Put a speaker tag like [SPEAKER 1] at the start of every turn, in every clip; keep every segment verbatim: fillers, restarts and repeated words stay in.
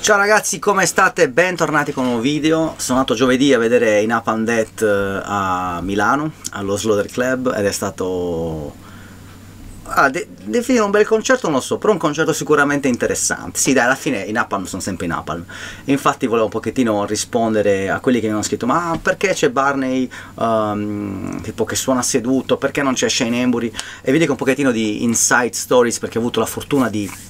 [SPEAKER 1] Ciao ragazzi, come state? Bentornati con un nuovo video. Sono andato giovedì a vedere i Napalm Death a Milano, allo Slaughter Club, ed è stato... Ah, de definire un bel concerto non lo so, però un concerto sicuramente interessante. Sì dai, alla fine i Napalm sono sempre i Napalm. E infatti volevo un pochettino rispondere a quelli che mi hanno scritto: ma perché c'è Barney um, tipo che suona seduto, perché non c'è Shane Embury? E vi dico un pochettino di inside stories, perché ho avuto la fortuna di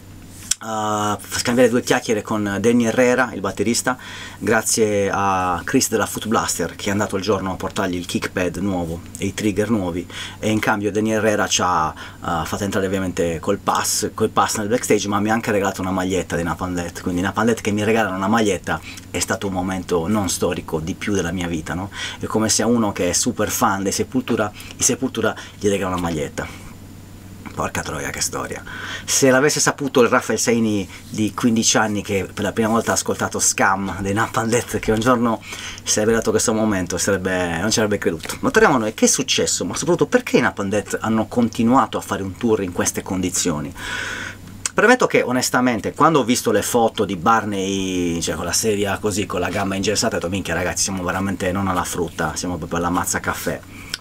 [SPEAKER 1] Uh, scambiare due chiacchiere con Danny Herrera, il batterista, grazie a Chris della Foot Blaster, che è andato il giorno a portargli il kickpad nuovo e i trigger nuovi, e in cambio Danny Herrera ci ha uh, fatto entrare ovviamente col pass, col pass nel backstage, ma mi ha anche regalato una maglietta di Napalm Death. Quindi Napalm Death che mi regalano una maglietta è stato un momento non storico di più della mia vita, no? È come se a uno che è super fan dei Sepultura, i Sepultura gli regala una maglietta. Porca troia, che storia. Se l'avesse saputo il Raffaele Saini di quindici anni, che per la prima volta ha ascoltato Scam dei Napalm Death, che un giorno si sarebbe dato questo momento, sarebbe, non ci avrebbe creduto. Ma torniamo a noi, che è successo? Ma soprattutto perché i Napalm Death hanno continuato a fare un tour in queste condizioni? Premetto che onestamente quando ho visto le foto di Barney, cioè con la sedia così, con la gamba ingessata, ho detto minchia ragazzi, siamo veramente non alla frutta, siamo proprio alla mazza caffè.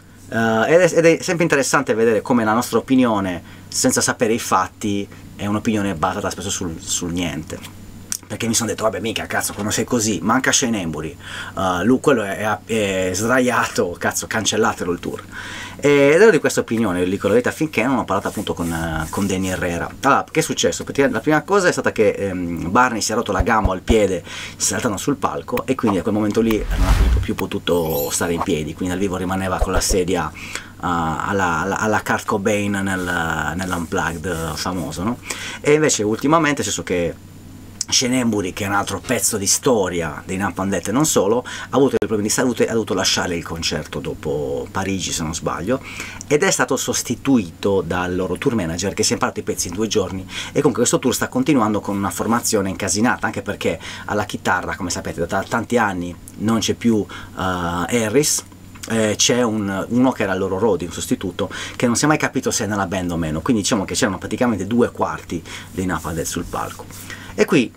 [SPEAKER 1] Uh, ed, è, ed è sempre interessante vedere come la nostra opinione, senza sapere i fatti, è un'opinione basata spesso sul, sul niente. Perché mi sono detto, vabbè mica, cazzo, quando sei così, manca Shane Embury, uh, lui, quello è, è, è sdraiato, cazzo, cancellatelo il tour. Ed ero di questa opinione, dico la verità, finché non ho parlato appunto con, uh, con Danny Herrera. Allora, che è successo? Perché la prima cosa è stata che um, Barney si è rotto la gamba al piede saltando sul palco, e quindi a quel momento lì non ha più potuto stare in piedi, quindi dal vivo rimaneva con la sedia Uh, alla, alla, alla Kurt Cobain nel, nell'Unplugged famoso, no? E invece ultimamente è successo che Shane Embury, che è un altro pezzo di storia dei Napalm Death e non solo, ha avuto dei problemi di salute e ha dovuto lasciare il concerto dopo Parigi, se non sbaglio, ed è stato sostituito dal loro tour manager, che si è imparato i pezzi in due giorni, e comunque questo tour sta continuando con una formazione incasinata, anche perché alla chitarra, come sapete, da tanti anni non c'è più uh, Harris. Eh, c'è un, uno che era il loro roadie, un sostituto, che non si è mai capito se è nella band o meno, quindi diciamo che c'erano praticamente due quarti dei Napalm Death sul palco. E qui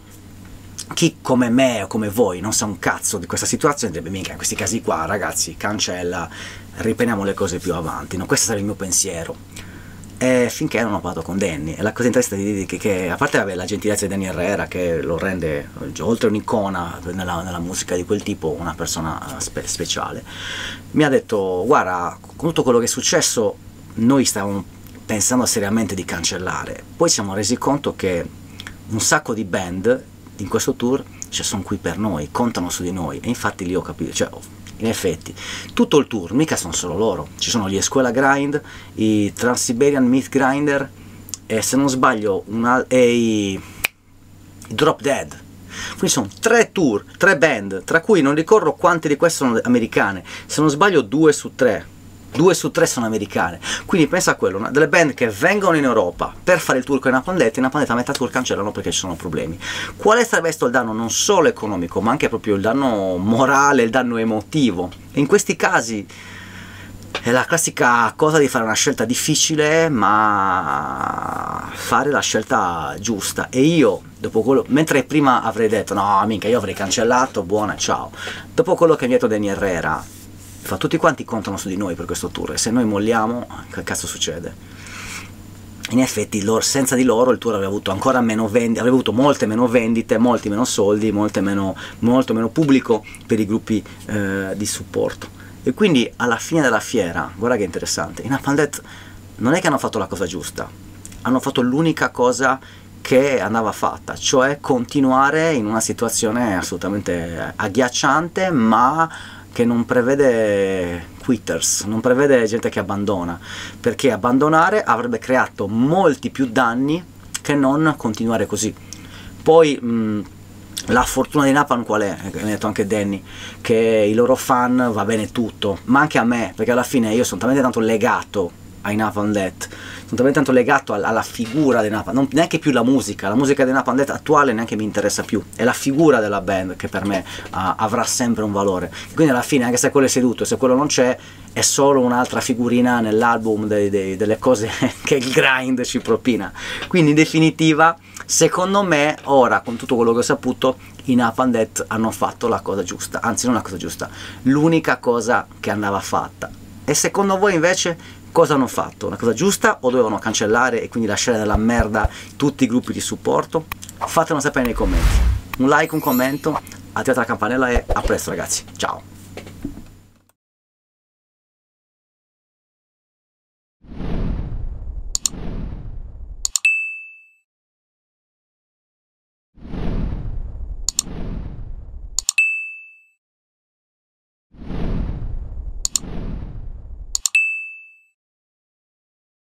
[SPEAKER 1] chi come me o come voi non sa un cazzo di questa situazione direbbe minchia, in questi casi qua ragazzi, cancella, riprendiamo le cose più avanti, no? Questo sarà il mio pensiero. E finché non ho parlato con Danny, e la cosa interessante di dire che, che a parte vabbè, la gentilezza di Danny Herrera, che lo rende oltre un'icona nella, nella musica di quel tipo, una persona spe speciale, mi ha detto guarda, con tutto quello che è successo noi stavamo pensando seriamente di cancellare, poi ci siamo resi conto che un sacco di band in questo tour, cioè, sono qui per noi, contano su di noi, e infatti lì ho capito, cioè, in effetti tutto il tour mica sono solo loro, ci sono gli Escuela Grind, i Trans-Siberian Meat Grinder, e se non sbaglio una, e i, i Drop Dead. Quindi sono tre tour, tre band, tra cui non ricordo quante di queste sono americane, se non sbaglio due su tre. Due su tre sono americane, quindi pensa a quello, una, delle band che vengono in Europa per fare il tour con i Napalm Death, e i Napalm Death a metà tour cancellano perché ci sono problemi. Quale sarebbe stato il danno non solo economico, ma anche proprio il danno morale, il danno emotivo? E in questi casi è la classica cosa di fare una scelta difficile, ma fare la scelta giusta. E io, dopo quello, mentre prima avrei detto no minchia, io avrei cancellato, buona, ciao, dopo quello che mi ha detto Danny Herrera, fa, tutti quanti contano su di noi per questo tour, e se noi molliamo, che cazzo succede? In effetti loro, senza di loro il tour avrebbe avuto ancora meno vendite, avrebbe avuto molte meno vendite, molti meno soldi, molte meno, molto meno pubblico per i gruppi eh, di supporto. E quindi alla fine della fiera, guarda che interessante, i Napalm Death non è che hanno fatto la cosa giusta, hanno fatto l'unica cosa che andava fatta, cioè continuare in una situazione assolutamente agghiacciante, ma che non prevede quitters, non prevede gente che abbandona, perché abbandonare avrebbe creato molti più danni che non continuare così. Poi mh, la fortuna di Napalm qual è? Mi ha detto anche Danny, che i loro fan va bene tutto, ma anche a me, perché alla fine io sono talmente tanto legato ai Napalm Death, sono talmente tanto legato alla figura dei Napalm, non neanche più la musica, la musica dei Napalm Death attuale neanche mi interessa più, è la figura della band che per me uh, avrà sempre un valore, quindi alla fine anche se quello è seduto, se quello non c'è, è solo un'altra figurina nell'album dei, dei, delle cose che il grind ci propina. Quindi in definitiva, secondo me, ora con tutto quello che ho saputo, i Napalm Death hanno fatto la cosa giusta, anzi non la cosa giusta, l'unica cosa che andava fatta. E secondo voi invece cosa hanno fatto? La cosa giusta o dovevano cancellare e quindi lasciare nella merda tutti i gruppi di supporto? Fatemelo sapere nei commenti. Un like, un commento, attivate la campanella e a presto ragazzi, ciao!